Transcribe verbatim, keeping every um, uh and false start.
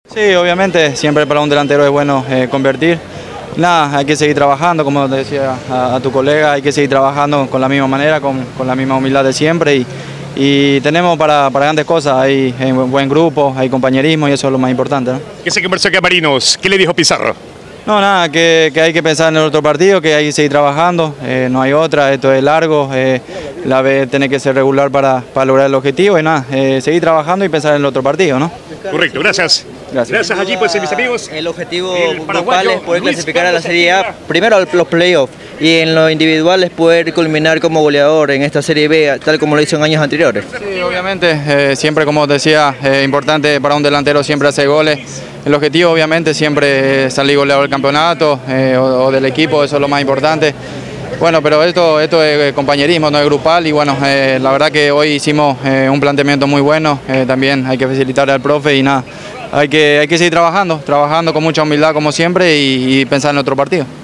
Sí, obviamente, siempre para un delantero es bueno eh, convertir. Nada, hay que seguir trabajando, como te decía a, a tu colega, hay que seguir trabajando con la misma manera, con, con la misma humildad de siempre y, y tenemos para, para grandes cosas, hay, hay un buen grupo, hay compañerismo y eso es lo más importante, ¿no? ¿Qué se conversó con Marinos? ¿Qué le dijo Pizarro? No, nada, que, que hay que pensar en el otro partido, que hay que seguir trabajando, eh, no hay otra, esto es largo, eh, la B tiene que ser regular para, para lograr el objetivo y nada, eh, seguir trabajando y pensar en el otro partido, ¿no? Correcto, gracias. Gracias. Gracias allí, pues, mis amigos. El objetivo El grupal es poder Luis clasificar a la Carlos Serie A, Aguilera. primero a los playoffs, y en lo individual es poder culminar como goleador en esta Serie B, tal como lo hizo en años anteriores. Sí, obviamente, eh, siempre como decía, es importante para un delantero siempre hacer goles. El objetivo obviamente siempre es salir goleador del campeonato eh, o, o del equipo, eso es lo más importante. Bueno, pero esto, esto es compañerismo, no es grupal y bueno, eh, la verdad que hoy hicimos eh, un planteamiento muy bueno, eh, también hay que felicitar al profe y nada, hay que, hay que seguir trabajando, trabajando con mucha humildad como siempre y, y pensar en otro partido.